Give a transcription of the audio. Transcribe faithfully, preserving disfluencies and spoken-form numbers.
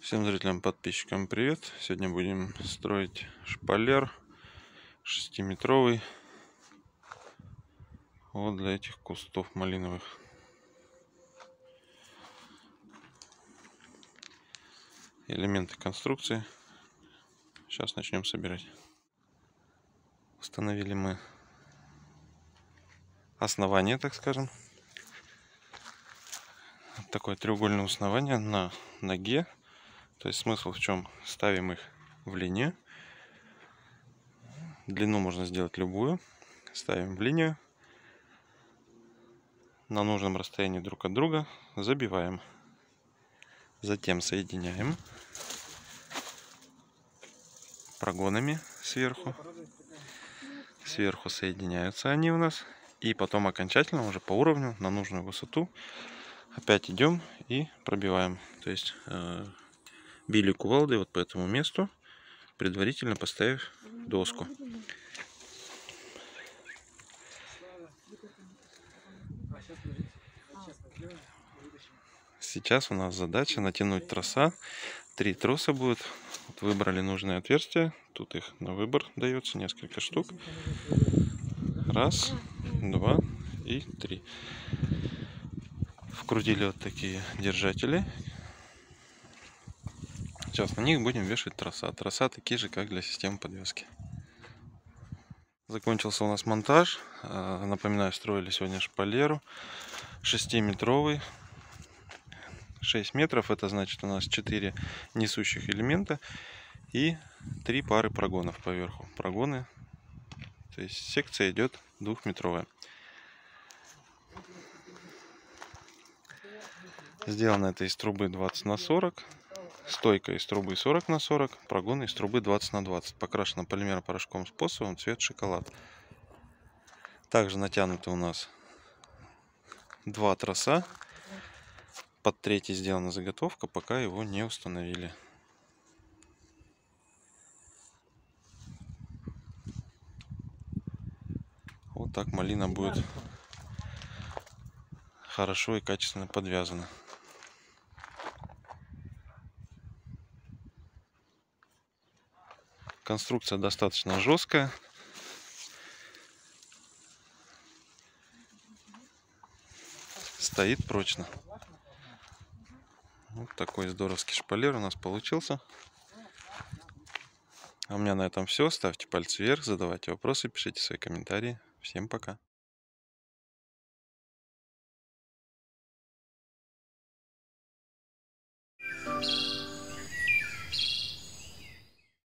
Всем зрителям, подписчикам привет! Сегодня будем строить шпалер шестиметровый вот для этих кустов малиновых. Элементы конструкции сейчас начнем собирать. Установили мы основание, так скажем. Такое треугольное основание на ноге. То есть смысл в чем? Ставим их в линию. Длину можно сделать любую. Ставим в линию. На нужном расстоянии друг от друга забиваем. Затем соединяем прогонами сверху. Сверху соединяются они у нас. И потом окончательно уже по уровню на нужную высоту опять идем и пробиваем. То есть э, били кувалдой вот по этому месту, предварительно поставив доску. Сейчас у нас задача натянуть троса. Три троса будет. Вот выбрали нужное отверстие. Тут их на выбор дается несколько штук. Раз, два и три. Вкрутили вот такие держатели. Сейчас на них будем вешать троса. Троса такие же, как для системы подвески. Закончился у нас монтаж. Напоминаю, строили сегодня шпалеру шестиметровый. шесть метров, это значит у нас четыре несущих элемента и три пары прогонов поверху. Прогоны, то есть секция идет двухметровая. Сделано это из трубы двадцать на сорок, стойка из трубы сорок на сорок, прогоны из трубы двадцать на двадцать. Покрашено полимер-порошком способом цвет шоколад. Также натянуты у нас два троса. Под третий сделана заготовка, пока его не установили. Вот так малина будет хорошо и качественно подвязана. Конструкция достаточно жесткая. Стоит прочно. Вот такой здоровский шпалер у нас получился. А у меня на этом все. Ставьте пальцы вверх, задавайте вопросы, пишите свои комментарии. Всем пока.